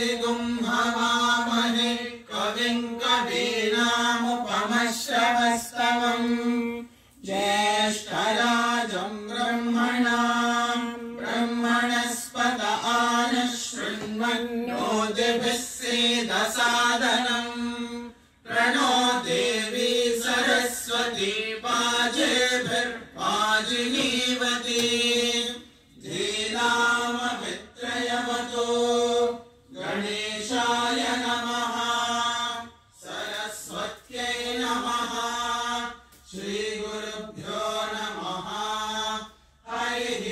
हवामहे कविं कवीनामुपमश्रवस्तमम् ज्येष्ठराजं ब्रह्मणस्पत आनशृण्वन्नोतिभिः सीदसादनम् प्रणो देवी सरस्वती पाजेभिर्पाजिनीवती धीनामभित्रयवतो गणेशाय नमः सरस्वत्यै नमः श्रीगुरुभ्यो नमः हरिः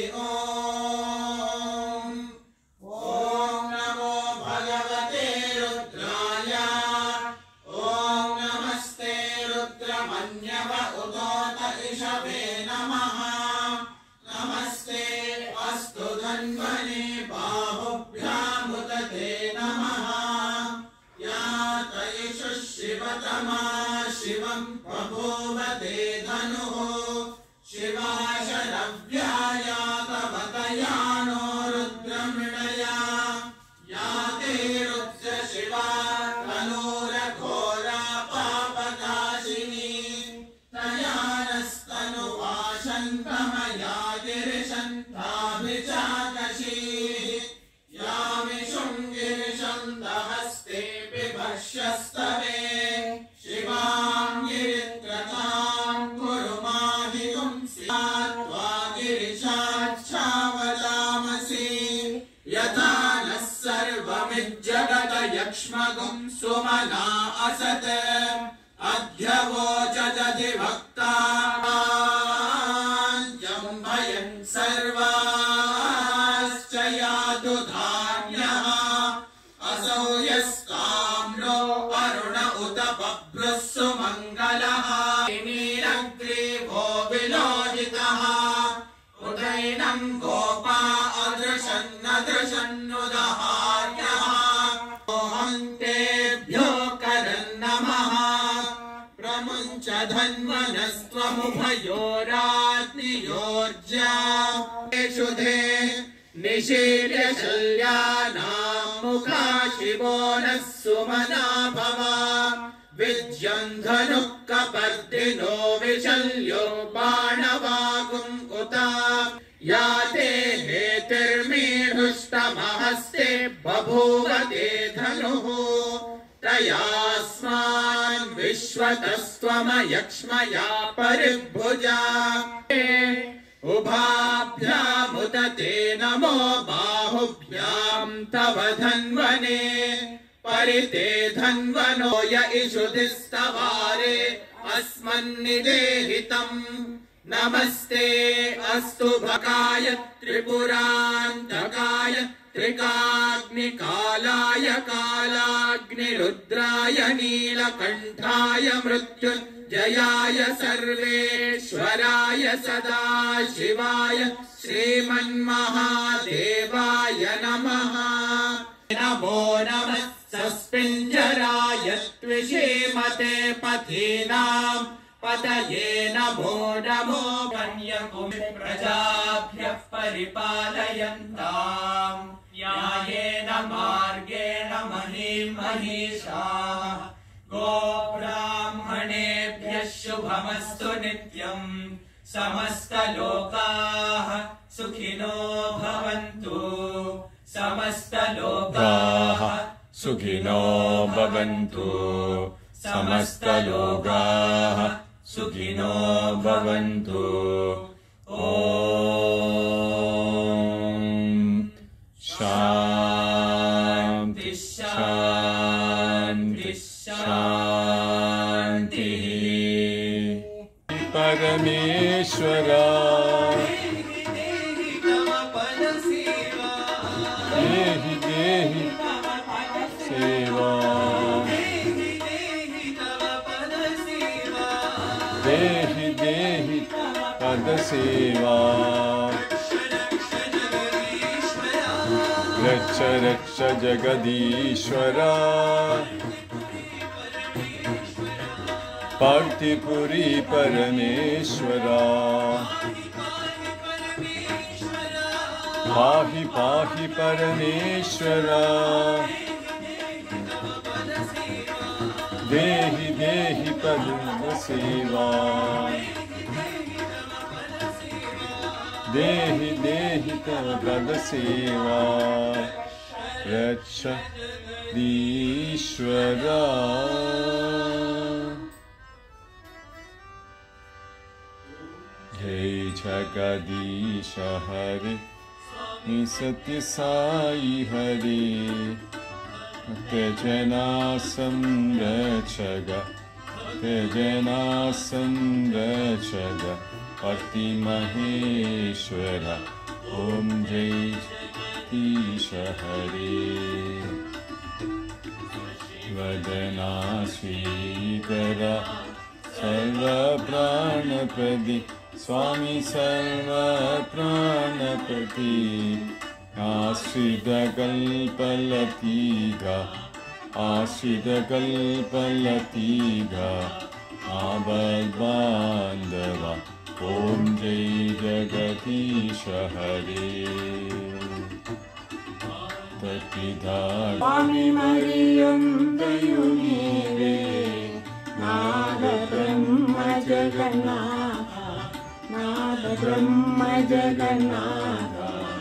ॐ नमो भगवते रुद्राय ॐ नमस्ते रुद्रमन्यव उदोत इषभे नमः नमस्ते अस्तु धन्वने बाहुभ्यामुदते नमः यातयिषु शिवतमा शिवं बभूवते धनुः शिवा शरव्यायातवतयानो रुद्रमृणया याते रुद्र शिवा तनूरघोरा पापनाशिनी तयानस्तनुवाशन्तमया गिरिशन्ताभिचाकशीः यामिषुं गिरिशन्तहस्ते बिभर्ष्यस्तवे शिवां गिरित्रतां कुरु माहितुं स्यात्वा गिरिशाच्छावतामसि यथा नः सर्वमिज्जगत यक्ष्मगुं सुमना असत् अध्यवोचदधिभक्ताञ्जम्भयन् सर्वाश्च यातु धान्यः असौ यस्ताम्रो अरुण उत बभ्रुः सुमङ्गलः नीलग्रीवो विलोहितः उदैनं गोपा अदृशन्नदृशन्नुदहार्यः मोहन्तेभ्यो करन्नमः प्रमुञ्च धन्वनस्त्वमुभयोरात्नियोर्जा शुधे निशील्य शल्यानां मुखा शिवो नः सुमना भव विद्यन् धनुः कपर्दिनो विशल्यो बाणवागुम् उत याते हेतिर्मीढुष्टमहस्ते बभूवते धनुः तयास्मान् विश्वतस्त्वमयक्ष्मया परिभुजा उभाभ्यामुदते नमो बाहुभ्यां तव धन्वने परिते धन्वनो य इषुधिस्तवारे अस्मन्निदेहितम् नमस्ते अस्तु भगाय त्रिपुरान्तकाय त्रिकाग्निकालाय कालाग्निरुद्राय नीलकण्ठाय मृत्युञ्जयाय सर्वेश्वराय सदाशिवाय श्रीमन्महादेवाय नमः नमो नमः सस्पिञ्जराय त्विषीमते पथीनाम् पतये नमो नमो वन्यकुमि प्रजाभ्यः परिपालयन्ताम् न्यायेन मार्गेण महीं महिषाः गोब्राह्मणेभ्यः शुभमस्तु नित्यम् समस्तलोकाः सुखिनो भवन्तु समस्तलोकाः सुखिनो भवन्तु समस्तलोकाः सुखिनो भवन्तु ॐ शान्ति शान्ति शान्तिः परमेश्वरा देहि देहि सेवा देहि देहि पदसेवा रक्ष रक्ष जगदीश्वरा पार्थिपुरी परमेश्वरा पाहि पाहि परमेश्वरा सद्गुण सेवा देहि देहि तव पद सेवा रक्ष ईश्वरा जय जगदीश हरे सत्य साई हरे त्यजना संरक्षक त्यजना संरक्षक पति महेश्वर ओम जय जगदीश हरे वदना श्रीकर सर्व प्राणप्रदि स्वामी सर्व प्राणपति आश्रित कल्पलतिगा आश्रित कल्पलतिगा आबद्बान्धवा ओम जय जगदीश हरे तत्पिता स्वामी मरियम दयुनीरे नाद ब्रह्म जगन्नाथ नाद ब्रह्म जगन्नाथ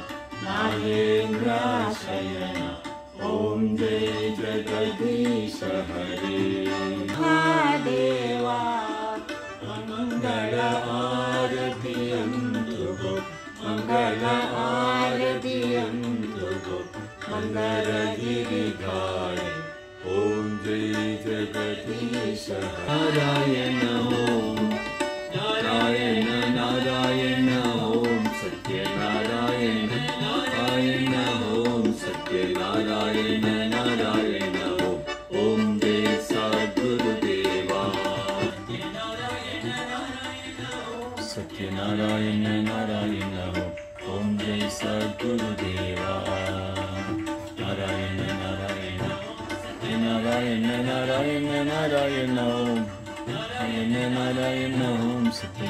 नागेन्द्राशयन ओम जय जगदीश हरे महादेवा मंगल आरती अंतुगो मंगल आरती अंतुगो मंगल गिरिधारी ओम जय जगदीश नारायण ओम नारायण नारायण ओम सत्य नारायण नारायण ओम सत्य नारायण नारायण ओम जय सद्गुरुदेवा सत्य नारायण नारायण ओम जय सद्गुरुदेवा नारायण नारायण नारायण नारायण नारायण ओम नारायण नारायण ओम सत्य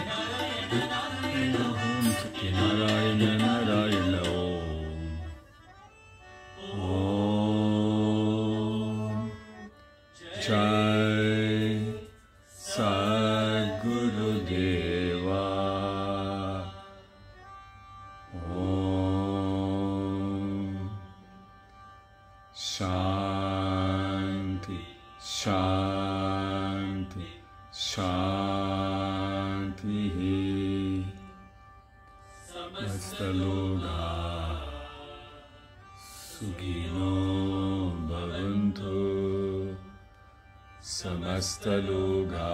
नारायण नारायण ओम जय सद्गुरुदेवा ओम शांति शांति शांति समस्त लोगा सुखिनो भवन्तु समस्त लोगा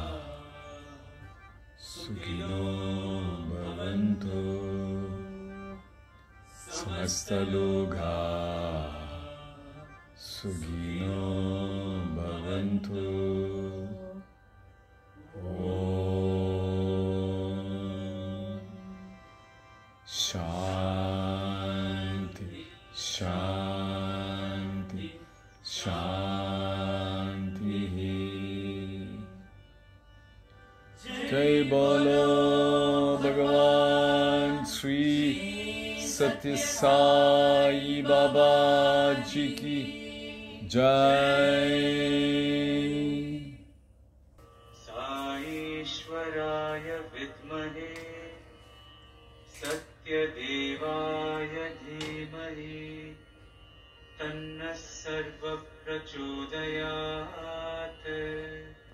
सुखिनो भवन्तु समस्त लोगा सुखिनो भवन्तु शांति शांति शांति जय बोलो भगवान श्री सत्य साई बाबा जी की जय। साईश्वराय विद्महे सत्यदेवाय धीमहि तन्नः सर्वः प्रचोदयात्।